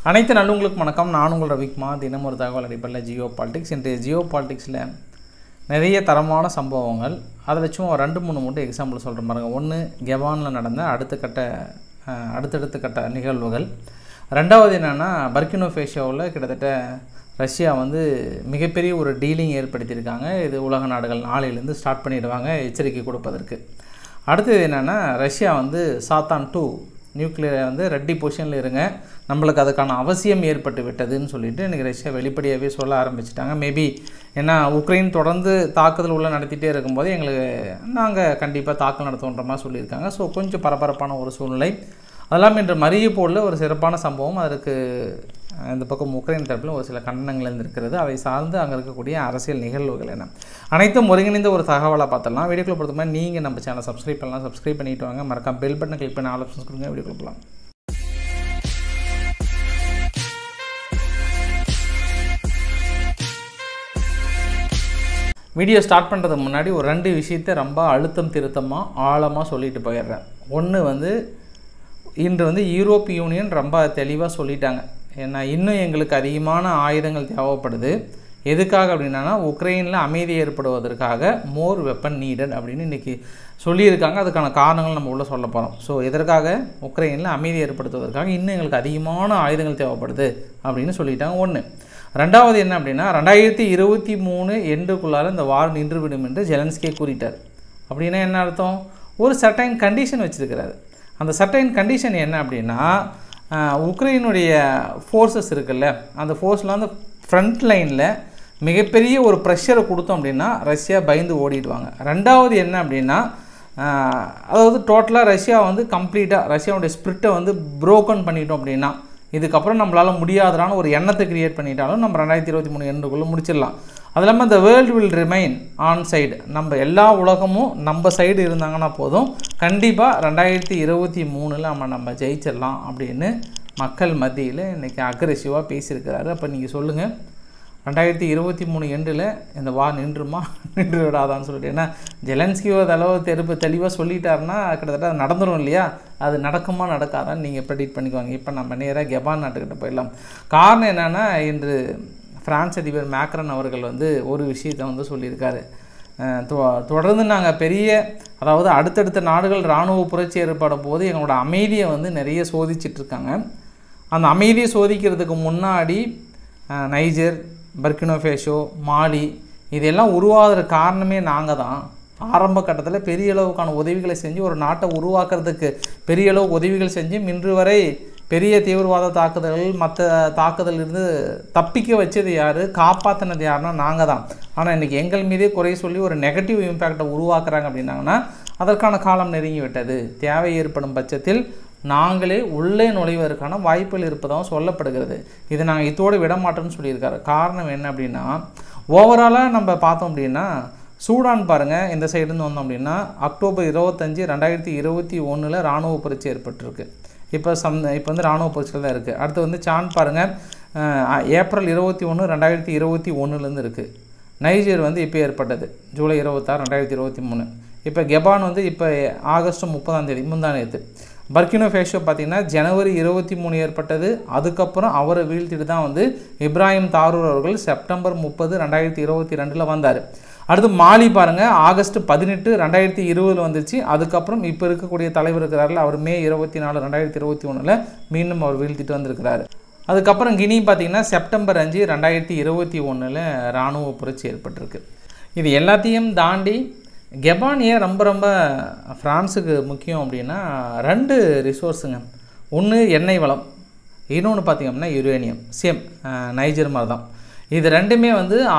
அனைத்து நல்லுங்களுக்கு வணக்கம். நான் உங்கள் ரவிக்குமார். தினம் ஒரு தகவல் அடிப்படையில் ஜியோ பாலிடிக்ஸ். இன்றைய ஜியோ பாலிடிக்ஸில் நிறைய தரமான சம்பவங்கள், அதில் சும்மா 2-3 மட்டும் எக்ஸாம்பிள் சொல்கிற பாருங்க. ஒன்று, கெபானில் நடந்த அடுத்தடுத்த கட்ட நிகழ்வுகள். ரெண்டாவது என்னென்னா, பர்கினா ஃபேஷோவில் கிட்டத்தட்ட ரஷ்யா மிகப்பெரிய ஒரு டீலிங் ஏற்படுத்தியிருக்காங்க. இது உலக நாடுகள் நாளையிலேருந்து ஸ்டார்ட் பண்ணிடுவாங்க எச்சரிக்கை கொடுப்பதற்கு. அடுத்தது என்னென்னா, ரஷ்யா சாத்தான் 2 நியூக்ளியரை ரெட்டி பொசிஷனில் இருங்க, நம்மளுக்கு அதுக்கான அவசியம் ஏற்பட்டு விட்டதுன்னு சொல்லிட்டு இன்றைக்கி ரஷ்யா வெளிப்படையாகவே சொல்ல ஆரம்பிச்சிட்டாங்க. மேபி ஏன்னா உக்ரைன் தொடர்ந்து தாக்குதல் உள்ள நடத்திட்டே இருக்கும்போது நாங்கள் கண்டிப்பாக தாக்கல் நடத்துகின்ற மாதிரி சொல்லியிருக்காங்க. ஸோ கொஞ்சம் பரபரப்பான ஒரு சூழ்நிலை. அதெல்லாம் இன்று மரியப்போலில் ஒரு சிறப்பான சம்பவம். அதற்கு இந்த பக்கம் உக்ரைன் தரப்பில் ஒரு சில கண்டனங்கள் இருந்திருக்கிறது. அவை சார்ந்து அங்கே இருக்கக்கூடிய அரசியல் நிகழ்வுகள் என்ன அனைத்தும் ஒருங்கிணைந்த ஒரு தகவலாக பார்த்துடலாம். வீடியோக்குள்ள பொறுத்த மாதிரி நீங்கள் நம்ம சேனலை சப்ஸ்கிரைப் பண்ணலாம். சப்ஸ்கிரைப் பண்ணிவிட்டு வாங்க. மறக்காம பெல் பட்டனை கிளிக் பண்ணி ஆல் ஆப்ஷன்ஸ் கொடுங்க. வீடியோக்குள்ள போகலாம். வீடியோ ஸ்டார்ட் பண்ணுறதுக்கு முன்னாடி ஒரு 2 விஷயத்தை ரொம்ப அழுத்தம் திருத்தமாக ஆழமாக சொல்லிட்டு போயிடுறேன். ஒன்று இன்று யூரோப் யூனியன் ரொம்ப தெளிவாக சொல்லிட்டாங்க. ஏன்னா இன்னும் எங்களுக்கு அதிகமான ஆயுதங்கள் தேவைப்படுது. எதுக்காக அப்படின்னா, உக்ரைனில் அமைதி ஏற்படுவதற்காக மோர் வெப்பன் நீடட் அப்படின்னு இன்றைக்கி சொல்லியிருக்காங்க. அதுக்கான காரணங்கள் நம்ம உள்ளே சொல்ல போகிறோம். ஸோ எதற்காக உக்ரைனில் அமைதி ஏற்படுத்துவதற்காக இன்னும் எங்களுக்கு அதிகமான ஆயுதங்கள் தேவைப்படுது அப்படின்னு சொல்லிட்டாங்க. ஒன்று. ரெண்டாவது என்ன அப்படின்னா, 2023 எண்டுக்குள்ளார இந்த வார் நின்றுவிடும் என்று ஜெலன்ஸ்கி கூறிட்டார். அப்படின்னா என்ன அர்த்தம்? ஒரு சர்டைன் கண்டிஷன் வச்சுருக்கிறாரு. அந்த சர்டைன் கண்டிஷன் என்ன அப்படின்னா, உக்ரைனுடைய ஃபோர்ஸஸ் இருக்குல்ல, அந்த ஃபோர்ஸ்லாம் ஃப்ரண்ட் லைனில் மிகப்பெரிய ஒரு ப்ரெஷரை கொடுத்தோம் அப்படின்னா ரஷ்யா பயந்து ஓடிடுவாங்க. ரெண்டாவது என்ன அப்படின்னா, அதாவது டோட்டலாக ரஷ்யா கம்ப்ளீட்டாக ரஷ்யாவுடைய ஸ்பிரிட்டை ப்ரோக்கன் பண்ணிட்டோம் அப்படின்னா, இதுக்கப்புறம் நம்மளால் முடியாதான ஒரு எண்ணத்தை க்ரியேட் பண்ணிட்டாலும் நம்ம 2023 எண்டுக்குள்ளே முடிச்சிடலாம். அது இல்லாமல் இந்த world will remain on side, நம்ம எல்லா உலகமும் நம்ம சைடு இருந்தாங்கன்னா போதும், கண்டிப்பாக 2023 நம்ம ஜெயிச்சிடலாம் அப்படின்னு மக்கள் மத்தியில் இன்றைக்கி அக்ரெசிவாக பேசியிருக்கிறாரு. அப்போ நீங்கள் சொல்லுங்கள், 2023 எண்டில் இந்த வார் நின்று விடாதான்னு சொல்லிட்டு. ஏன்னா ஜெலன்ஸ்கி அளவு தெளிவாக சொல்லிட்டாருன்னா கிட்டத்தட்ட அது நடந்துடும் இல்லையா? அது நடக்குமா நடக்காதான்னு நீங்கள் ப்ரெடிக்ட் பண்ணிக்குவாங்க. இப்போ நம்ம நேராக கெபான் நாட்டுக்கிட்ட போயிடலாம். காரணம் என்னென்னா, இன்று பிரான்ஸ் அதிபர் மேக்ரன் அவர்கள் ஒரு விஷயத்தை சொல்லியிருக்காரு. தொடர்ந்து நாங்கள் அதாவது அடுத்தடுத்த நாடுகள் இராணுவ புரட்சி ஏற்படும் போது எங்களோட அமைதியை நிறைய சோதிச்சிட்ருக்காங்க. அந்த அமைதியை சோதிக்கிறதுக்கு முன்னாடி நைஜர், பர்கினா ஃபேஷோ, மாலி இதெல்லாம் உருவாகிற காரணமே நாங்கள் தான். ஆரம்ப கட்டத்தில் பெரிய அளவுக்கான உதவிகளை செஞ்சு ஒரு நாட்டை உருவாக்குறதுக்கு பெரிய அளவு உதவிகள் செஞ்சு இன்று வரை பெரிய தீவிரவாத தாக்குதல்கள் மற்ற தாக்குதலிருந்து தப்பிக்க வச்சது யார், காப்பாற்றினது யாருன்னா நாங்கள் தான். ஆனால் இன்றைக்கி எங்கள் மீதே குறை சொல்லி ஒரு நெகட்டிவ் இம்பேக்டை உருவாக்குறாங்க அப்படின்னாங்கன்னா அதற்கான காலம் நெருங்கி விட்டது. தேவை ஏற்படும் பட்சத்தில் நாங்களே உள்ளே நுழைவதற்கான வாய்ப்புகள் இருப்பதாகவும் சொல்லப்படுகிறது. இதை நாங்கள் இதோடு விட மாட்டோம்னு சொல்லியிருக்காரு. காரணம் என்ன அப்படின்னா, ஓவராலாக நம்ம பார்த்தோம் அப்படின்னா, சூடான் பாருங்கள், இந்த சைடுன்னு வந்தோம் அப்படின்னா அக்டோபர் 25, 2021 இராணுவ புரட்சி ஏற்பட்டிருக்கு. இப்போ இராணுவ புரட்சிகள் தான் இருக்குது. அடுத்து சான் பாருங்கள், ஏப்ரல் 21, 2021 இருக்குது. நைஜர் இப்போ ஏற்பட்டது ஜூலை 26, 2023. இப்போ கெபான் இப்போ ஆகஸ்ட் 30 முந்தானேத்து. பர்கினா ஃபேஷோ பார்த்திங்கன்னா ஜனவரி 23 ஏற்பட்டது. அதுக்கப்புறம் அவரை வீழ்த்திட்டு தான் இப்ராஹிம் தாரூர் அவர்கள் செப்டம்பர் 30, 2022 வந்தார். அடுத்து மாலி பாருங்கள், ஆகஸ்ட் 18, 2020 வந்துச்சு. அதுக்கப்புறம் இப்போ இருக்கக்கூடிய தலைவர் இருக்கிறார்கள், அவர் மே 24, 2021 மீண்டும் அவர் வீழ்த்திட்டு வந்திருக்கிறார். அதுக்கப்புறம் கினி பார்த்திங்கன்னா செப்டம்பர் 5, 2021 இராணுவ புரட்சி ஏற்பட்டிருக்கு. இது எல்லாத்தையும் தாண்டி கெபான் ஏன் ரொம்ப ஃப்ரான்ஸுக்கு முக்கியம் அப்படின்னா, 2 ரிசோர்ஸுங்க. ஒன்று எண்ணெய் வளம், இன்னொன்று பார்த்திங்க அப்படின்னா யுரேனியம். சேம் நைஜர் மாதிரி தான். இது ரெண்டுமே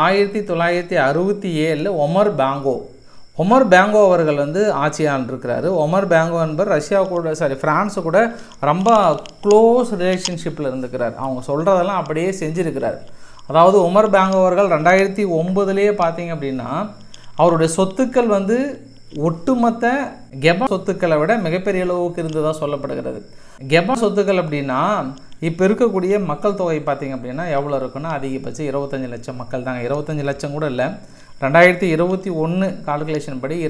1967 ஒமர் பேங்கோ அவர்கள் ஆட்சியாளர் இருக்கிறாரு. ஒமர் பேங்கோ என்பவர் ஃப்ரான்ஸு கூட ரொம்ப க்ளோஸ் ரிலேஷன்ஷிப்பில் இருந்துக்கிறார். அவங்க சொல்கிறதெல்லாம் அப்படியே செஞ்சுருக்கிறார். அதாவது ஒமர் பேங்கோ அவர்கள் 2009 பார்த்திங்க அப்படின்னா அவருடைய சொத்துக்கள் ஒட்டுமொத்த கெபான் சொத்துக்களை விட மிகப்பெரிய அளவுக்கு இருந்ததாக சொல்லப்படுகிறது. கெபான் சொத்துக்கள் அப்படின்னா இப்போ இருக்கக்கூடிய மக்கள் தொகை பார்த்திங்க அப்படின்னா எவ்வளோ இருக்குன்னா, அதிகபட்சம் 25 லட்சம் மக்கள் தாங்க. 25 லட்சம் கூட இல்லை, 2021 கால்குலேஷன் படி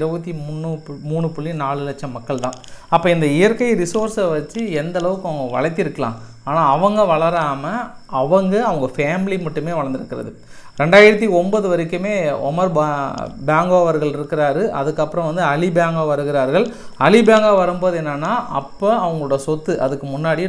23.4 லட்சம் மக்கள் தான். அப்போ இந்த இயற்கை ரிசோர்ஸை வச்சு எந்த அளவுக்கு அவங்க வளர்த்திருக்கலாம், ஆனால் அவங்க வளராமல் அவங்க ஃபேமிலி மட்டுமே வளர்ந்துருக்கிறது. 2009 வரைக்குமே ஒமர் பேங்கோ அவர்கள் இருக்கிறாரு. அதுக்கப்புறம் வந்து அலி பேங்கோ வருகிறார்கள். அலி பேங்கோ வரும்போது என்னென்னா அப்போ அவங்களோட சொத்து அதுக்கு முன்னாடியே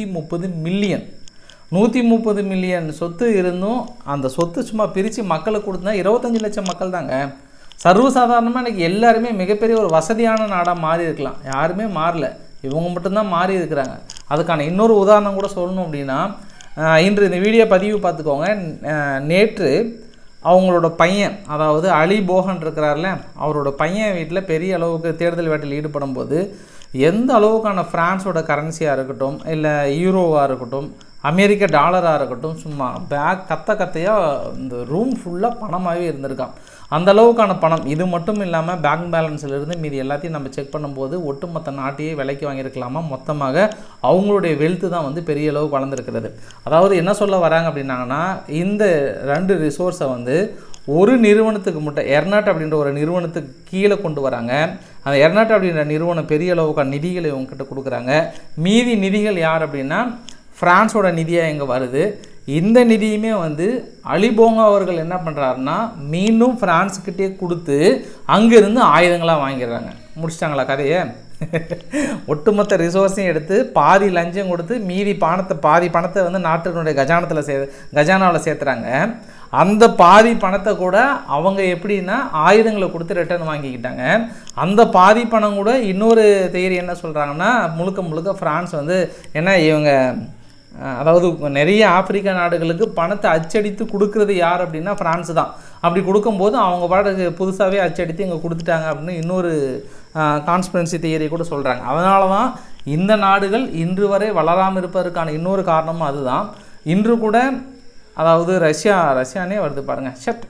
130 மில்லியன் சொத்து இருந்தும் அந்த சொத்து சும்மா பிரித்து மக்களுக்கு கொடுத்தா 25 லட்சம் மக்கள் தாங்க. சர்வசாதாரணமாக இன்றைக்கி எல்லாருமே மிகப்பெரிய ஒரு வசதியான நாடாக மாறி இருக்கலாம். யாருமே மாறல, இவங்க மட்டும்தான் மாறி இருக்கிறாங்க. அதுக்கான இன்னொரு உதாரணம் கூட சொல்லணும் அப்படின்னா, இன்று இந்த வீடியோ பதிவு பார்த்துக்கோங்க. நேற்று அவங்களோட பையன், அதாவது அலி போகன் இருக்கிறார்ல, அவரோட பையன் வீட்டில் பெரிய அளவுக்கு தேர்தல் வேட்டையில் ஈடுபடும் போது எந்த அளவுக்கான ஃப்ரான்ஸோட கரன்சியாக இருக்கட்டும், இல்லை யூரோவாக இருக்கட்டும், அமெரிக்க டாலராக இருக்கட்டும், சும்மா கத்தையாக இந்த ரூம் ஃபுல்லாக பணமாகவே இருந்திருக்கான். அந்த அளவுக்கான பணம். இது மட்டும் இல்லாமல் பேங்க் பேலன்ஸிலிருந்து மீதி எல்லாத்தையும் நம்ம செக் பண்ணும்போது ஒட்டுமொத்த நாட்டையே விலைக்கு வாங்கியிருக்கலாமா. மொத்தமாக அவங்களுடைய வெல்த்து தான் வந்து பெரிய அளவுக்கு வளர்ந்துருக்கிறது. அதாவது என்ன சொல்ல வராங்க அப்படின்னாங்கன்னா, இந்த 2 ரிசோர்ஸை வந்து ஒரு நிறுவனத்துக்கு மட்டும் எர்நாட் அப்படின்ற ஒரு நிறுவனத்துக்கு கீழே கொண்டு வராங்க. அந்த எர்நாட் அப்படின்ற நிறுவனம் பெரிய அளவுக்கான நிதிகளை இவங்ககிட்ட கொடுக்குறாங்க. மீதி நிதிகள் யார் அப்படின்னா ஃப்ரான்ஸோட நிதியாக இங்கே வருது. இந்த நிதியுமே வந்து அலி போங்கோ அவர்கள் என்ன பண்ணுறாருன்னா மீண்டும் ஃப்ரான்ஸுக்கிட்டே கொடுத்து அங்கேருந்து ஆயுதங்களாக வாங்கிடுறாங்க. முடிச்சிட்டாங்களா கதையை? ஒட்டுமொத்த ரிசோர்ஸையும் எடுத்து பாதி லஞ்சம் கொடுத்து மீதி பாதி பணத்தை வந்து நாட்டினுடைய கஜானாவில் சேர்த்துறாங்க. அந்த பாதி பணத்தை கூட அவங்க எப்படின்னா ஆயுதங்களை கொடுத்து ரிட்டர்ன் வாங்கிக்கிட்டாங்க. அந்த பாதி பணம் கூட இன்னொரு தியரி என்ன சொல்கிறாங்கன்னா, முழுக்க ஃப்ரான்ஸ் வந்து ஏன்னா இவங்க அதாவது நிறைய ஆப்பிரிக்கா நாடுகளுக்கு பணத்தை அச்சடித்து கொடுக்குறது யார் அப்படின்னா ஃப்ரான்ஸ் தான். அப்படி கொடுக்கும்போது அவங்க பாட்டுக்கு புதுசாகவே அச்சடித்து இங்கே கொடுத்துட்டாங்க அப்படின்னு இன்னொரு கான்ஸ்பிரன்சி தியரி கூட சொல்கிறாங்க. அதனால தான் இந்த நாடுகள் இன்று வரை வளராமல் இருப்பதற்கான இன்னொரு காரணமும் அதுதான். இன்று கூட அதாவது ரஷ்யானே வருது பாருங்கள் ஷட்.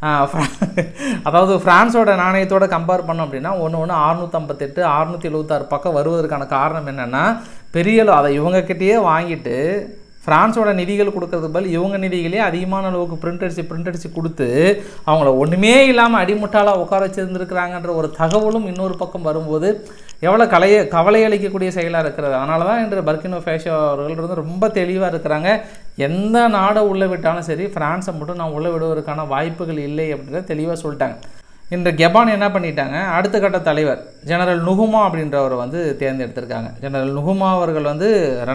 அதாவது ஃப்ரான்ஸோட நாணயத்தோடு கம்பேர் பண்ணோம் அப்படின்னா 658 676 பக்கம் வருவதற்கான காரணம் என்னென்னா, பெரிய அதை இவங்கக்கிட்டேயே வாங்கிட்டு ஃப்ரான்ஸோட நிதிகள் கொடுக்கறது பதில் இவங்க நிதிகளே அதிகமான அளவுக்கு பிரிண்ட் அடித்து கொடுத்து அவங்கள ஒன்றுமே இல்லாமல் அடிமுட்டாலாக உட்கார வச்சுருந்துருக்குறாங்கன்ற ஒரு தகவலும் இன்னொரு பக்கம் வரும்போது எவ்வளோ கவலை அளிக்கக்கூடிய செயலாக இருக்கிறது. அதனால தான் இன்று பர்கினோ ஃபேஷோ அவர்கள் வந்து ரொம்ப தெளிவாக இருக்கிறாங்க. எந்த நாடை உள்ளே விட்டாலும் சரி ஃப்ரான்ஸை மட்டும் நான் உள்ளே விடுவதற்கான வாய்ப்புகள் இல்லை அப்படின்றத தெளிவாக சொல்லிட்டாங்க. இன்று கெபான் என்ன பண்ணிட்டாங்க, அடுத்த கட்ட தலைவர் ஜெனரல் நுகுமா அப்படின்றவர் வந்து தேர்ந்தெடுத்திருக்காங்க. ஜெனரல் நுகுமா அவர்கள் வந்து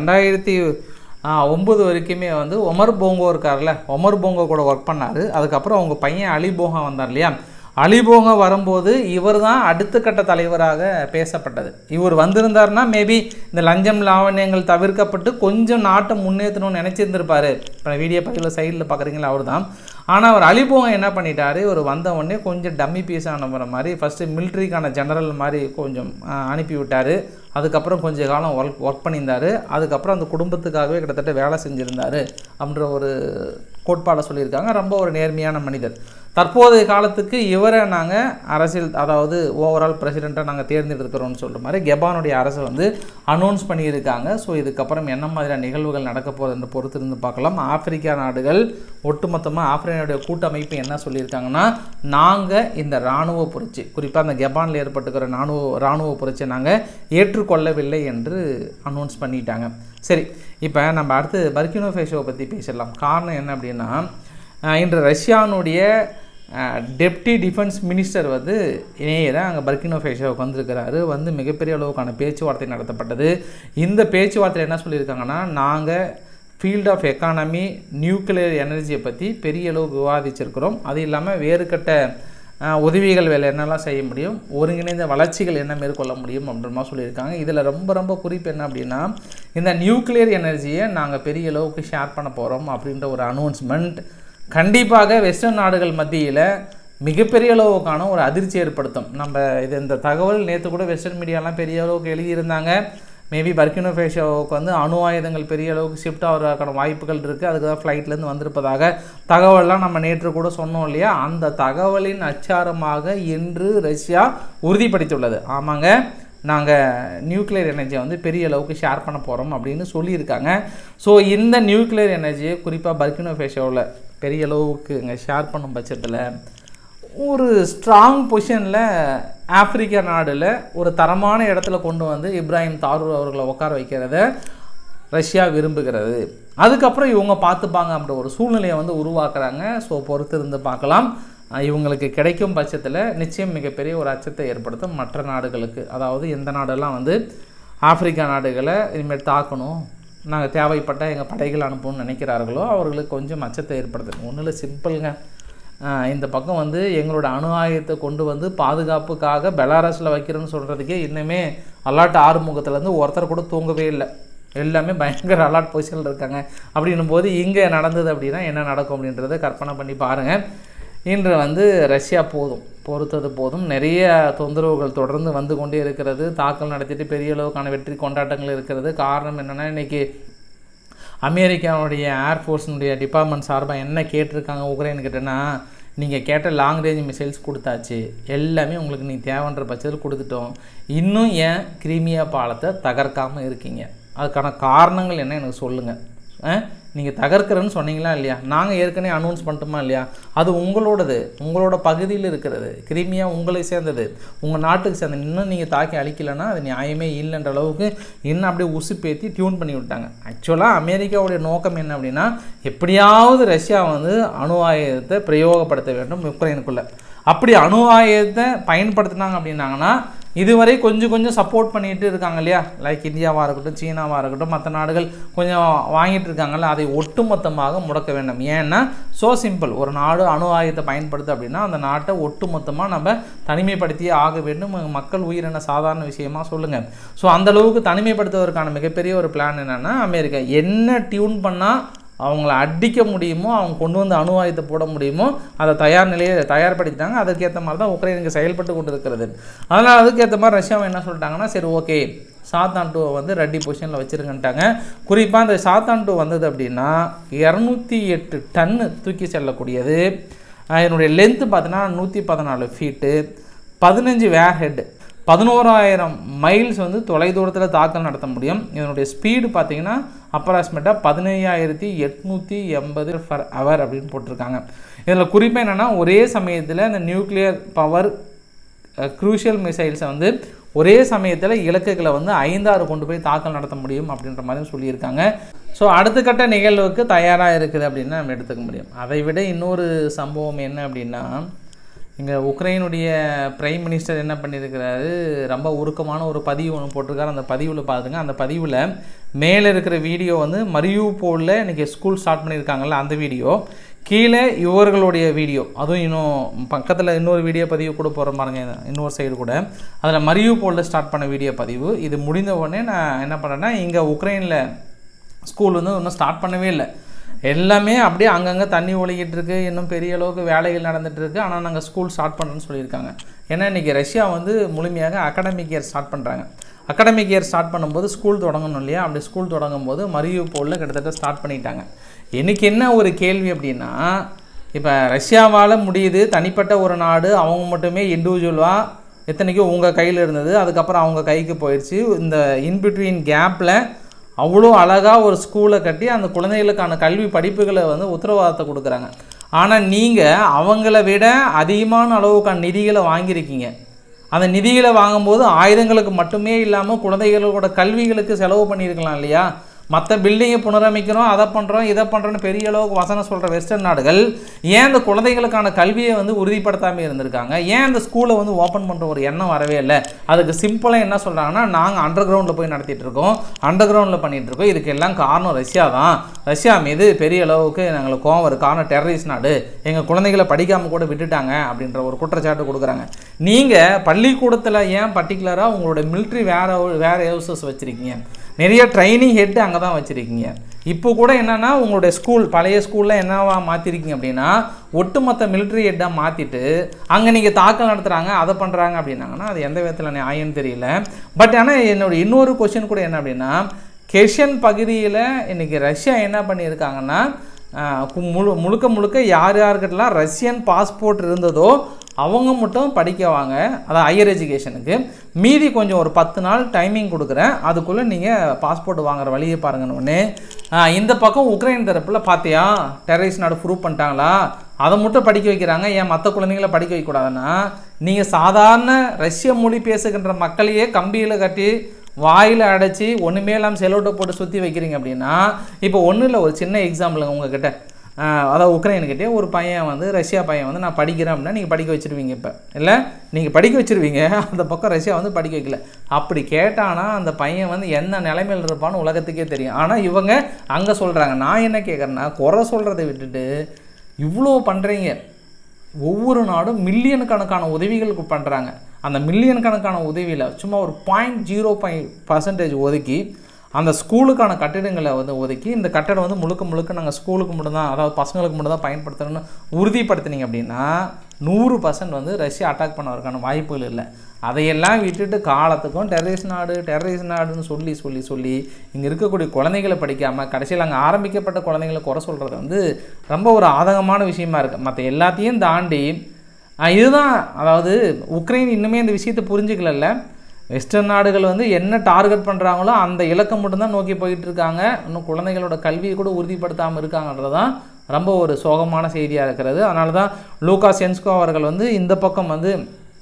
2009 வரைக்குமே வந்து ஒமர் போங்கோ இருக்கார்ல, ஒமர் போங்கோ கூட ஒர்க் பண்ணார். அதுக்கப்புறம் அவங்க பையன் அலி போங்கோ வந்தார் இல்லையா, அலி போங்கோ வரும்போது இவர் தான் அடுத்த கட்ட தலைவராக பேசப்பட்டது. இவர் வந்திருந்தார்னா மேபி இந்த லஞ்சம் லாவண்யங்கள் தவிர்க்கப்பட்டு கொஞ்சம் நாட்டை முன்னேற்றணும்னு நினச்சிருந்துருப்பார். இப்போ வீடியோ பதிவில் சைடில் பார்க்குறீங்களா அவர் தான். ஆனால் அவர் அலி போங்கோ என்ன பண்ணிட்டார், இவர் வந்த உடனே கொஞ்சம் டம்மி பீஸ் ஆன மாதிரி ஃபஸ்ட்டு மிலிட்ரிக்கான ஜெனரல் மாதிரி கொஞ்சம் அனுப்பி விட்டார். அதுக்கப்புறம் கொஞ்சம் காலம் ஒர்க் பண்ணியிருந்தார். அதுக்கப்புறம் அந்த குடும்பத்துக்காகவே கிட்டத்தட்ட வேலை செஞ்சுருந்தார் அப்படின்ற ஒரு கோட்பாடை சொல்லியிருக்காங்க. ரொம்ப ஒரு நேர்மையான மனிதர். தற்போதைய காலத்துக்கு இவரை நாங்கள் அரசியல் அதாவது ஓவரால் பிரசிடெண்ட்டாக நாங்கள் தேர்ந்தெடுக்கிறோம்னு சொல்கிற மாதிரி கெபானுடைய அரசு வந்து அனௌன்ஸ் பண்ணியிருக்காங்க. ஸோ இதுக்கப்புறம் என்ன மாதிரியான நிகழ்வுகள் நடக்க போகுதுன்னு பொறுத்திருந்து பார்க்கலாம். ஆப்பிரிக்கா நாடுகள் ஒட்டுமொத்தமாக ஆப்பிரிக்காவுடைய கூட்டமைப்பு என்ன சொல்லியிருக்காங்கன்னா, நாங்கள் இந்த இராணுவ புரட்சி குறிப்பாக அந்த கெபானில் ஏற்பட்டுக்கிற இராணுவ புரட்சியை நாங்கள் ஏற்றுக்கொள்ளவில்லை என்று அனௌன்ஸ் பண்ணிட்டாங்க. சரி, இப்போ நம்ம அடுத்து பர்கினோ ஃபேஷோவை பற்றி பேசிடலாம். காரணம் என்ன அப்படின்னா, இன்று ரஷ்யானுடைய டெப்டி டிஃபென்ஸ் மினிஸ்டர் வந்து நேராக அங்கே பர்கினோ ஃபேஷோவுக்கு வந்திருக்கிறாரு. வந்து மிகப்பெரிய அளவுக்கான பேச்சுவார்த்தை நடத்தப்பட்டது. இந்த பேச்சுவார்த்தையில் என்ன சொல்லியிருக்காங்கன்னா, நாங்கள் ஃபீல்ட் ஆஃப் எக்கானமி நியூக்ளியர் எனர்ஜியை பற்றி பெரிய அளவுக்கு விவாதிச்சிருக்கிறோம். அது இல்லாமல் வேறுபட்ட உதவிகள் வேலை என்னெல்லாம் செய்ய முடியும், ஒருங்கிணைந்த வளர்ச்சிகள் என்ன மேற்கொள்ள முடியும் அப்படின்ற சொல்லியிருக்காங்க. இதில் ரொம்ப குறிப்பு என்ன அப்படின்னா, இந்த நியூக்ளியர் எனர்ஜியை நாங்கள் பெரிய அளவுக்கு ஷேர் பண்ண போகிறோம் அப்படின்ற ஒரு அனௌன்ஸ்மெண்ட் கண்டிப்பாக வெஸ்டர்ன் நாடுகள் மத்தியில் மிகப்பெரிய அளவுக்கான ஒரு அதிர்ச்சி ஏற்படுத்தும். இந்த தகவல் நேற்று கூட வெஸ்டர்ன் மீடியாலாம் பெரிய அளவுக்கு எழுதியிருந்தாங்க. மேபி பர்கினோ ஃபேஷோவுக்கு வந்து அணு ஆயுதங்கள் பெரிய அளவுக்கு ஷிஃப்ட் ஆகிறதுக்கான வாய்ப்புகள் இருக்குது, அதுக்கு தான் ஃப்ளைட்லேருந்து வந்திருப்பதாக தகவல்லாம் நம்ம நேற்று கூட சொன்னோம் இல்லையா. அந்த தகவலின் அச்சாரமாக இன்று ரஷ்யா உறுதிப்படுத்தியுள்ளது. ஆமாங்க, நாங்கள் நியூக்ளியர் எனர்ஜியை வந்து பெரிய அளவுக்கு ஷேர் பண்ண போகிறோம் அப்படின்னு சொல்லியிருக்காங்க. ஸோ இந்த நியூக்ளியர் எனர்ஜியை குறிப்பாக பர்கினோ ஃபேஷோவில் பெரிய அளவுக்கு இங்கே ஷேர் பண்ணும் பட்சத்தில் ஒரு ஸ்ட்ராங் பொசிஷனில் ஆப்பிரிக்கா நாடில் ஒரு தரமான இடத்துல கொண்டு வந்து இப்ராஹிம் தாரூர் அவர்களை உட்கார வைக்கிறத ரஷ்யா விரும்புகிறது. அதுக்கப்புறம் இவங்க பார்த்துப்பாங்க அப்படின்ற ஒரு சூழ்நிலையை வந்து உருவாக்குறாங்க. ஸோ பொறுத்து இருந்து பார்க்கலாம். இவங்களுக்கு கிடைக்கும் பட்சத்தில் நிச்சயம் மிகப்பெரிய ஒரு அச்சத்தை ஏற்படுத்தும் மற்ற நாடுகளுக்கு. அதாவது எந்த நாடெல்லாம் வந்து ஆப்பிரிக்கா நாடுகளை இனிமேல் தாக்கணும், நாங்கள் தேவைப்பட்ட எங்கள் படைகள் அனுப்பணும்னு நினைக்கிறார்களோ அவர்களுக்கு கொஞ்சம் அச்சத்தை ஏற்படுத்தும். ஒன்றும் இல்லை, சிம்பிளுங்க. இந்த பக்கம் வந்து எங்களோட அணு ஆயுதத்தை கொண்டு வந்து பாதுகாப்புக்காக பெலாரஸில் வைக்கிறேன்னு சொல்கிறதுக்கே இன்னுமே அலாட் ஆறுமுகத்துலேருந்து ஒருத்தர் கூட தூங்கவே இல்லை. எல்லாமே பயங்கர அலாட் பொசிஷனில் இருக்காங்க. அப்படின்னும் போது இங்கே நடந்தது அப்படின்னா என்ன நடக்கும் அப்படின்றத கற்பனை பண்ணி பாருங்கள். இன்று வந்து ரஷ்யா பொறுத்தது போதும். நிறைய தொந்தரவுகள் தொடர்ந்து வந்து கொண்டே இருக்கிறது. தாக்கல் நடத்திட்டு பெரிய அளவுக்கான வெற்றி கொண்டாட்டங்கள் இருக்கிறது. காரணம் என்னென்னா, இன்றைக்கி அமெரிக்காவுடைய ஏர்ஃபோர்ஸினுடைய டிபார்ட்மெண்ட் சார்பாக என்ன கேட்டிருக்காங்க உக்ரைன்கிட்டனா, நீங்கள் கேட்ட லாங் ரேஞ்ச் மிசைல்ஸ் கொடுத்தாச்சு, எல்லாமே உங்களுக்கு நீங்கள் தேவைன்ற பட்சத்தில் கொடுத்துட்டோம், இன்னும் ஏன் கிரீமியா பாலத்தை தகர்க்காமல் இருக்கீங்க? அதுக்கான காரணங்கள் என்ன எனக்கு சொல்லுங்கள். நீங்கள் தகர்க்கிறேன்னு சொன்னீங்களா இல்லையா? நாங்கள் ஏற்கனவே அனௌன்ஸ் பண்ணிட்டோமா இல்லையா? அது உங்களோடது, உங்களோட பகுதியில் இருக்கிறது. கிரிமியா உங்களை சேர்ந்தது, உங்கள் நாட்டுக்கு சேர்ந்தது. இன்னும் நீங்கள் தாக்கி அழிக்கலைன்னா அது நியாயமே இல்லைன்ற அளவுக்கு இன்னும் அப்படியே உசுப்பேற்றி டியூன் பண்ணி விட்டாங்க. ஆக்சுவலாக அமெரிக்காவுடைய நோக்கம் என்ன அப்படின்னா, எப்படியாவது ரஷ்யா வந்து அணு ஆயுதத்தை பிரயோகப்படுத்த வேண்டும் உக்ரைனுக்குள்ளே. அப்படி அணு ஆயுதத்தை பயன்படுத்தினாங்க அப்படின்னாங்கன்னா இதுவரை கொஞ்சம் சப்போர்ட் பண்ணிட்டு இருக்காங்க இல்லையா, லைக் இந்தியாவாக இருக்கட்டும், சீனாவாக இருக்கட்டும், மற்ற நாடுகள் கொஞ்சம் வாங்கிட்டு இருக்காங்கல்ல, அதை ஒட்டுமொத்தமாக முடக்க வேண்டும். ஏன்னா ஸோ சிம்பிள், ஒரு நாடு அணு ஆயுதத்தை பயன்படுத்து அப்படின்னா அந்த நாட்டை ஒட்டுமொத்தமாக நம்ம தனிமைப்படுத்தியே ஆக வேண்டும். மக்கள் உயிர் என்ன சாதாரண விஷயமா சொல்லுங்கள். ஸோ அந்தளவுக்கு தனிமைப்படுத்துவதற்கான மிகப்பெரிய ஒரு பிளான் என்னென்னா, அமெரிக்கா என்ன டியூன் பண்ணால் அவங்கள அடிக்க முடியுமோ, அவங்க கொண்டு வந்து அணு ஆயுதத்தை போட முடியுமோ அதை தயார்படுத்திட்டாங்க. அதுக்கேற்ற மாதிரி தான் உக்ரைனுக்கு செயல்பட்டு கொண்டு இருக்கிறது. அதனால் அதுக்கேற்ற மாதிரி ரஷ்யாவை என்ன சொல்லிட்டாங்கன்னா, சரி ஓகே Satan2 வந்து ரெடி பொசிஷனில் வச்சுருங்கன்ட்டாங்க. குறிப்பாக அந்த Satan2 வந்தது அப்படின்னா 208 டன்னு தூக்கி செல்லக்கூடியது. இதனுடைய லென்த்து பார்த்தீங்கன்னா 114 ஃபீட்டு, 15 வேர் ஹெட், 11,000 மைல்ஸ் வந்து தொலைதூரத்தில் தாக்கல் நடத்த முடியும். இதனுடைய ஸ்பீடு பார்த்தீங்கன்னா அப்ராக்சிமேட்டாக 15,880 பர் ஹவர் அப்படின்னு போட்டிருக்காங்க. இதில் குறிப்பாக என்னென்னா, ஒரே சமயத்தில் இந்த நியூக்ளியர் பவர் க்ரூஷியல் மிசைல்ஸை வந்து ஒரே சமயத்தில் இலக்குகளை வந்து 5-6 கொண்டு போய் தாக்கல் நடத்த முடியும் அப்படின்ற மாதிரி சொல்லியிருக்காங்க. ஸோ அடுத்த கட்ட நிகழ்வுக்கு தயாராக இருக்குது அப்படின்னு நம்ம எடுத்துக்க முடியும். அதை விட இன்னொரு சம்பவம் என்ன அப்படின்னா, இங்கே உக்ரைனுடைய பிரைம் மினிஸ்டர் என்ன பண்ணியிருக்கிறாரு, ரொம்ப உருக்கமான ஒரு பதிவு ஒன்று போட்டிருக்காரு. அந்த பதிவில் பார்த்துங்க. அந்த பதிவில் மேலே இருக்கிற வீடியோ வந்து மரியூபோலில் இன்றைக்கி ஸ்கூல் ஸ்டார்ட் பண்ணியிருக்காங்கல்ல, அந்த வீடியோ. கீழே இவர்களுடைய வீடியோ, அதுவும் இன்னும் பக்கத்தில் இன்னொரு வீடியோ பதிவு கூட போகிற பாருங்க, இன்னொரு சைடு கூட. அதில் மரியூபோலில் ஸ்டார்ட் பண்ண வீடியோ பதிவு. இது முடிந்த உடனே நான் என்ன பண்ணுறேன்னா, இங்கே உக்ரைனில் ஸ்கூல் வந்து இன்னும் ஸ்டார்ட் பண்ணவே இல்லை. எல்லாமே அப்படியே அங்கங்கே தண்ணி ஒழுகிட்டு இருக்கு, இன்னும் பெரிய அளவுக்கு வேலைகள் நடந்துகிட்டு இருக்குது. ஆனால் நாங்கள் ஸ்கூல் ஸ்டார்ட் பண்ணுறோன்னு சொல்லியிருக்காங்க. ஏன்னா இன்றைக்கி ரஷ்யா வந்து முழுமையாக அகாடமிக் இயர் ஸ்டார்ட் பண்ணுறாங்க. அகாடமிக் இயர் ஸ்டார்ட் பண்ணும்போது ஸ்கூல் தொடங்கணும் இல்லையா? அப்படி ஸ்கூல் தொடங்கும் போது மரியூபோலில் கிட்டத்தட்ட ஸ்டார்ட் பண்ணிட்டாங்க. எனக்கு என்ன ஒரு கேள்வி அப்படின்னா, இப்போ ரஷ்யாவால் முடியுது, தனிப்பட்ட ஒரு நாடு, அவங்க மட்டுமே இண்டிவிஜுவலாக எத்தனைக்கும் உங்கள் கையில் இருந்தது, அதுக்கப்புறம் அவங்க கைக்கு போயிடுச்சு. இந்த இன்பிட்வீன் கேப்பில் அவ்வளோ அழகாக ஒரு ஸ்கூலை கட்டி அந்த குழந்தைகளுக்கான கல்வி படிப்புகளை வந்து உத்தரவாதத்தை கொடுக்குறாங்க. ஆனால் நீங்கள் அவங்கள விட அதிகமான அளவுக்கான நிதிகளை வாங்கியிருக்கீங்க. அந்த நிதிகளை வாங்கும்போது ஆயுதங்களுக்கு மட்டுமே இல்லாமல் குழந்தைகளோட கல்விகளுக்கு செலவு பண்ணியிருக்கலாம் இல்லையா? மற்ற பில்டிங்கை புனரமைக்கிறோம், அதை பண்ணுறோம், இதை பண்ணுறோன்னு பெரிய அளவுக்கு வசனம் சொல்கிற வெஸ்டர்ன் நாடுகள் ஏன் இந்த குழந்தைகளுக்கான கல்வியை வந்து உறுதிப்படுத்தாமல் இருந்திருக்காங்க? ஏன் இந்த ஸ்கூலை வந்து ஓப்பன் பண்ணுற ஒரு எண்ணம் வரவே இல்லை? அதுக்கு சிம்பிளாக என்ன சொல்கிறாங்கன்னா, நாங்கள் அண்டர் கிரவுண்டில் போய் நடத்திட்டு இருக்கோம், அண்டர் கிரவுண்டில் பண்ணிகிட்டு இருக்கோம். இதுக்கு எல்லாம் காரணம் ரஷ்யா தான். ரஷ்யா மீது பெரிய அளவுக்கு எங்களுக்கு கோவம் ஒரு காரணம், டெரரிஸ்ட் நாடு, எங்கள் குழந்தைகளை படிக்காமல் கூட விட்டுட்டாங்க அப்படின்ற ஒரு குற்றச்சாட்டு கொடுக்குறாங்க. நீங்கள் பள்ளிக்கூடத்தில் ஏன் பர்டிகுலராக உங்களோட மிலிட்ரி வேறு ஹவுசஸ் வச்சுருக்கீங்க? நிறைய ட்ரைனிங் ஹெட்டு அங்கே தான் வச்சுருக்கீங்க. இப்போ கூட என்னென்னா, உங்களுடைய ஸ்கூல் பழைய ஸ்கூலில் என்னவா மாற்றிருக்கீங்க அப்படின்னா, ஒட்டுமொத்த மிலிட்ரி ஹெட்டாக மாற்றிட்டு அங்கே நீங்கள் தாக்கல் நடத்துகிறாங்க, அதை பண்ணுறாங்க அப்படின்னாங்கன்னா அது எந்த விதத்தில் நியாயம்னு தெரியல. பட் ஆனால் என்னோட இன்னொரு கொஸ்டின் கூட என்ன அப்படின்னா, கெர்சன் பகுதியில் இன்றைக்கி ரஷ்யா என்ன பண்ணியிருக்காங்கன்னா, முழுக்க யார் யாருக்கிட்டலாம் ரஷ்யன் பாஸ்போர்ட் இருந்ததோ அவங்க மட்டும் படிக்க வாங்க, அதான் ஹையர் எஜுகேஷனுக்கு. மீதி கொஞ்சம் ஒரு 10 நாள் டைமிங் கொடுக்குறேன், அதுக்குள்ளே நீங்கள் பாஸ்போர்ட் வாங்குற வழியை பாருங்கன்னு. இந்த பக்கம் உக்ரைன் தரப்பில் பார்த்தியா டெரரிஸ்ட் நாடு ப்ரூவ் பண்ணிட்டாங்களா, அதை மட்டும் படிக்க வைக்கிறாங்க, ஏன் மற்ற குழந்தைங்களை படிக்க வைக்கக்கூடாதுன்னா, நீங்கள் சாதாரண ரஷ்ய மொழி பேசுகின்ற மக்களையே கம்பியில் கட்டி வாயில் அடைச்சி ஒன்றுமே இல்லாமல் செலோட்டை போட்டு சுற்றி வைக்கிறீங்க அப்படின்னா, இப்போ ஒன்றும் இல்லை, ஒரு சின்ன எக்ஸாம்பிளுங்க உங்ககிட்ட. அதாவது உக்ரைனுக்கிட்டே ஒரு பையன் வந்து, ரஷ்யா பையன் வந்து நான் படிக்கிறேன் அப்படின்னா நீங்கள் படிக்க வச்சுருவீங்க. இப்போ இல்லை நீங்கள் படிக்க வச்சுருவீங்க, அந்த பக்கம் ரஷ்யா வந்து படிக்க வைக்கல. அப்படி கேட்டானா அந்த பையன் வந்து என்ன நிலைமையில் இருப்பான்னு உலகத்துக்கே தெரியும். ஆனால் இவங்க அங்கே சொல்கிறாங்க. நான் என்ன கேட்குறேன்னா, குறை சொல்கிறத விட்டுட்டு இவ்வளோ பண்ணுறீங்க. ஒவ்வொரு நாடும் மில்லியன் கணக்கான உதவிகளுக்கு பண்ணுறாங்க. அந்த மில்லியன் கணக்கான உதவியில் சும்மா ஒரு 0.05% ஒதுக்கி அந்த ஸ்கூலுக்கான கட்டிடங்களை வந்து ஒதுக்கி, இந்த கட்டடம் வந்து முழுக்க நாங்கள் ஸ்கூலுக்கு மட்டும்தான், அதாவது பசங்களுக்கு மட்டும் தான் பயன்படுத்தணும்னு உறுதிப்படுத்தினீங்க அப்படின்னா 100% வந்து ரஷ்யா அட்டாக் பண்ணுவதற்கான வாய்ப்புகள் இல்லை. அதையெல்லாம் விட்டுட்டு காலத்துக்கும் டெரரிஸ்ட் நாடுன்னு சொல்லி இங்கே இருக்கக்கூடிய குழந்தைகளை படிக்காமல் கடைசியில் அங்கே ஆரம்பிக்கப்பட்ட குழந்தைங்களை குறை சொல்கிறது வந்து ரொம்ப ஒரு ஆதகமான விஷயமா இருக்குது. மற்ற எல்லாத்தையும் தாண்டி இதுதான், அதாவது உக்ரைன் இன்னுமே இந்த விஷயத்தை புரிஞ்சுக்கல. வெஸ்டர்ன் நாடுகள் வந்து என்ன டார்கெட் பண்ணுறாங்களோ அந்த இலக்கம் மட்டும்தான் நோக்கி போயிட்டு இருக்காங்க. இன்னும் குழந்தைகளோட கல்வியை கூட உறுதிப்படுத்தாமல் இருக்காங்கன்றது தான் ரொம்ப ஒரு சோகமான செய்தியாக இருக்கிறது. அதனால தான் லூகாசென்ஸ்கோ அவர்கள் வந்து இந்த பக்கம் வந்து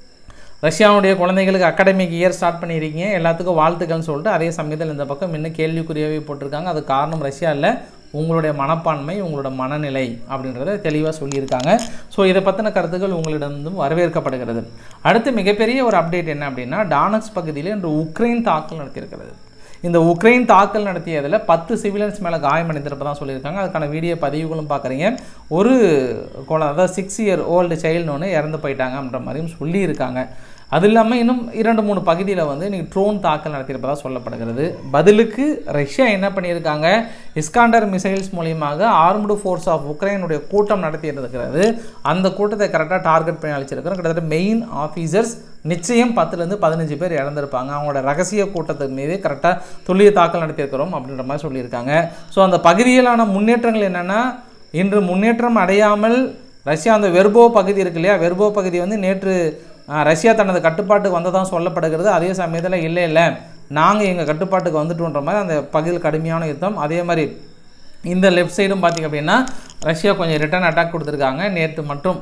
ரஷ்யாவுடைய குழந்தைகளுக்கு அகாடமிக் இயர் ஸ்டார்ட் பண்ணியிருக்கீங்க, எல்லாத்துக்கும் வாழ்த்துக்கள்னு சொல்லிட்டு, அதே சமயத்தில் இந்த பக்கம் இன்னும் கேள்விக்குறியாகவே போட்டிருக்காங்க. அது காரணம் ரஷ்யா இல்லை, உங்களுடைய மனப்பான்மை, உங்களோட மனநிலை அப்படின்றத தெளிவாக சொல்லியிருக்காங்க. ஸோ இதை பற்றின கருத்துக்கள் உங்களிடம் வரவேற்கப்படுகிறது. அடுத்து மிகப்பெரிய ஒரு அப்டேட் என்ன அப்படின்னா, டானக்ஸ் பகுதியில் இன்று உக்ரைன் தாக்கல் நடத்தியிருக்கிறது. இந்த உக்ரைன் தாக்கல் நடத்தியதில் 10 சிவிலியன்ஸ் மேலே காயமடைந்திருப்பதான் சொல்லியிருக்காங்க. அதுக்கான வீடியோ பதிவுகளும் பார்க்குறீங்க. ஒரு அதாவது 6 இயர் ஓல்டு சைல்டு ஒன்று இறந்து போயிட்டாங்க அப்படின்ற மாதிரியும் சொல்லியிருக்காங்க. அது இல்லாமல் இன்னும் 2-3 பகுதியில் வந்து இன்றைக்கி ட்ரோன் தாக்கல் நடத்தியிருப்பதாக சொல்லப்படுகிறது. பதிலுக்கு ரஷ்யா என்ன பண்ணியிருக்காங்க, இஸ்காண்டர் மிசைல்ஸ் மூலியமாக ஆர்ம்டு ஃபோர்ஸ் ஆஃப் உக்ரைனுடைய கூட்டம் நடத்தியிருக்கிறது. அந்த கூட்டத்தை கரெக்டாக டார்கெட் பண்ணி அழிச்சிருக்கிறோம். கிட்டத்தட்ட மெயின் ஆஃபீஸர்ஸ் நிச்சயம் 10லேருந்து 15 பேர் இறந்துருப்பாங்க. அவங்களோட ரகசிய கூட்டத்தின் மீது கரெக்டாக துல்லிய தாக்கல் நடத்தியிருக்கிறோம் அப்படின்ற மாதிரி சொல்லியிருக்காங்க. ஸோ அந்த பகுதியிலான முன்னேற்றங்கள் என்னென்னா, இன்று முன்னேற்றம் அடையாமல் ரஷ்யா அந்த வெர்போ பகுதி இருக்கு இல்லையா, வெர்போ பகுதி வந்து நேற்று ரஷ்யா தனது கட்டுப்பாட்டுக்கு வந்ததான் சொல்லப்படுகிறது. அதே சமயத்தில் இல்லை நாங்கள் எங்கள் கட்டுப்பாட்டுக்கு வந்துட்டோன்ற மாதிரி அந்த பகுதியில் கடுமையான யுத்தம். அதே மாதிரி இந்த லெஃப்ட் சைடும் பார்த்திங்க அப்படின்னா ரஷ்யா கொஞ்சம் ரிட்டர்ன் அட்டாக் கொடுத்துருக்காங்க. நேற்று மட்டும்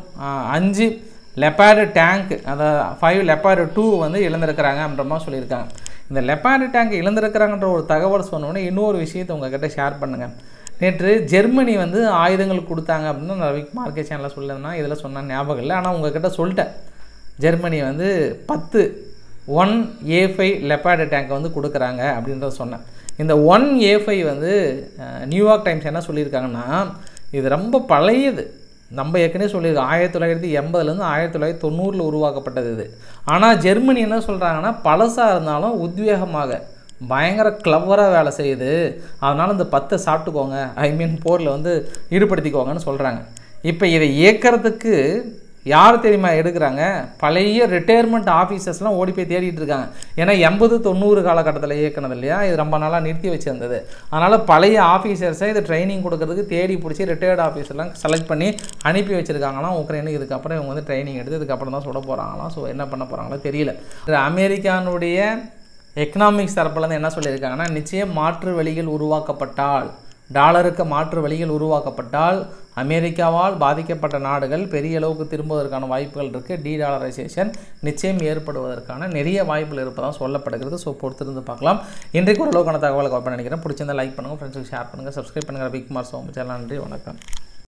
5 லெப்பார்டு டேங்க், அதாவது 5 லெப்பார்டு 2 வந்து இழந்திருக்கிறாங்க அப்படின்ற மாதிரி சொல்லியிருக்காங்க. இந்த லெப்பார்டு டேங்க் இழந்திருக்கிறாங்கன்ற ஒரு தகவல் சொன்னோன்னே இன்னொரு விஷயத்தை உங்கள்கிட்ட ஷேர் பண்ணுங்கள். நேற்று ஜெர்மனி வந்து ஆயுதங்கள் கொடுத்தாங்க அப்படின்னு ரவிக்குமார் சேனலில் சொல்லியிருந்தேன்னா இதில் சொன்ன ஞாபகம் இல்லை. ஆனால் உங்கள்கிட்ட சொல்லிட்டேன், ஜெர்மனி வந்து 10 1A5 லெப்பார்டு டேங்கை வந்து கொடுக்குறாங்க அப்படின்றத சொன்னேன். இந்த 1A5 வந்து நியூயார்க் டைம்ஸ் என்ன சொல்லியிருக்காங்கன்னா, இது ரொம்ப பழையது. நம்ம ஏற்கனவே சொல்லியிருக்கோம் 1980லேருந்து 1990 உருவாக்கப்பட்டது இது. ஆனால் ஜெர்மனி என்ன சொல்கிறாங்கன்னா, பழசாக இருந்தாலும் உத்வேகமாக பயங்கர கிளவராக வேலை செய்யுது, அதனால் இந்த 10 சாப்பிட்டுக்கோங்க, போரில் வந்து ஈடுபடுத்திக்கோங்கன்னு சொல்கிறாங்க. இப்போ இதை இயக்கிறதுக்கு யார் தெரியுமா எடுக்கிறாங்க, பழைய ரிட்டையர்மெண்ட் ஆஃபீஸர்ஸ்லாம் ஓடி போய் தேடிட்டு இருக்காங்க. ஏன்னா 80-90 காலகட்டத்தில் இயக்கினது இல்லையா, இது ரொம்ப நாளாக நிறுத்தி வச்சுருந்தது. அதனால் பழைய ஆஃபீஸர்ஸை இது ட்ரைனிங் கொடுக்கறதுக்கு தேடி பிடிச்சி ரிட்டையர்டு ஆஃபீஸர்லாம் செலக்ட் பண்ணி அனுப்பி வச்சுருக்காங்களாம் உக்ரைனுக்கு. இதுக்கப்புறம் இவங்க வந்து ட்ரைனிங் எடுத்து இதுக்கப்புறம் தான் சுட போகிறாங்களாம். ஸோ என்ன பண்ண போகிறாங்களோ தெரியல. அமெரிக்கானுடைய எக்கனாமிக்ஸ் தரப்புலேருந்து என்ன சொல்லியிருக்காங்கன்னா, நிச்சயம் மாற்று வழிகள் உருவாக்கப்பட்டால், டாலருக்கு மாற்று வழிகள் உருவாக்கப்பட்டால் அமெரிக்காவால் பாதிக்கப்பட்ட நாடுகள் பெரிய அளவுக்கு திரும்புவதற்கான வாய்ப்புகள் இருக்குது. டீடாலரைசேஷன் நிச்சயம் ஏற்படுவதற்கான நிறைய வாய்ப்புகள் இருப்பதாக சொல்லப்படுகிறது. ஸோ பொறுத்திருந்து பார்க்கலாம். இன்றைக்கு ஓரளவுக்கான தகவலை கவர் பண்ண நினைக்கிறேன். பிடிச்சிருந்தால் லைக் பண்ணுங்கள், ஃப்ரெண்ட்ஸுக்கு ஷேர் பண்ணுங்கள், சப்ஸ்கிரைப் பண்ணுங்கள். ரவிக்குமார் சோமு சேனல். நன்றி, வணக்கம்.